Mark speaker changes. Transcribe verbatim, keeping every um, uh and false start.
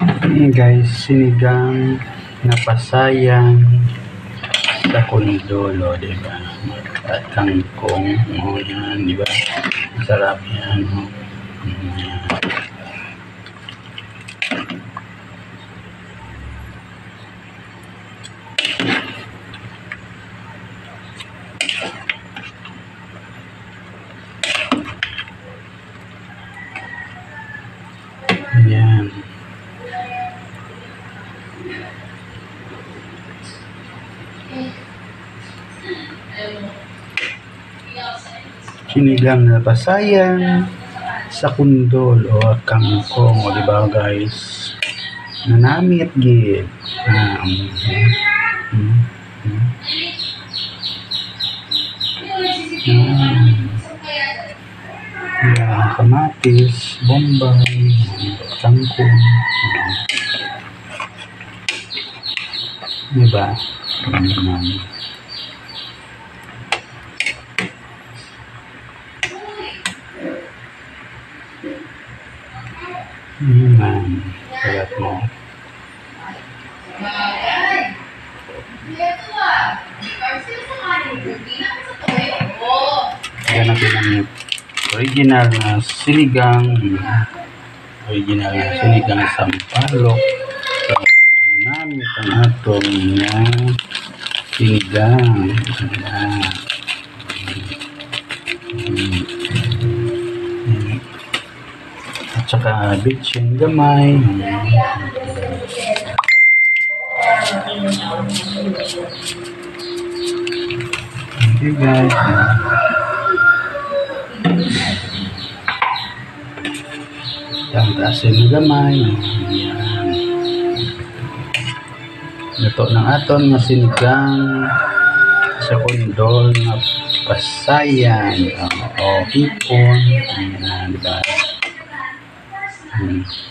Speaker 1: Ayan guys, sinigang na pasayang sa kondolo, diba? At kangkong, o yan, diba? Masarap yan, o. Ayan. Ayan. Sinigang na pasayang sa kundol o kangkong, o diba guys? Nanamit gid. Ah, um, um, um. Ayan, kamatis, bombay, kangkong. Diba? Ayan. Ayan. Kalat mo. Ayan natin ang original na sinigang. Original na sinigang sampalok. So, namit ang atong na sinigang. Ayan. At saka bitchin gamay. Okay guys. Ang asin gamay. Ayan. Ito ng aton nga sinigang sa kondol na pasayan o hipon. Ayan, diba? Hmm.